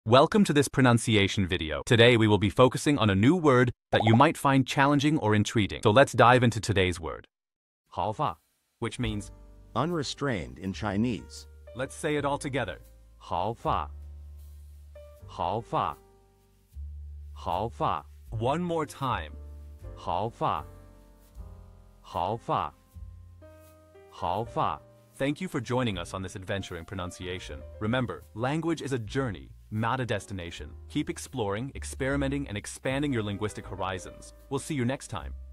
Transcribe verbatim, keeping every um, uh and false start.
Welcome to this pronunciation video. Today we will be focusing on a new word that you might find challenging or intriguing. So let's dive into today's word. 毫发, which means unrestrained in Chinese. Let's say it all together. 毫发,毫发,毫发. One more time. 毫发,毫发,毫发. Thank you for joining us on this adventure in pronunciation. Remember, language is a journey, not a destination. Keep exploring, experimenting, and expanding your linguistic horizons. We'll see you next time.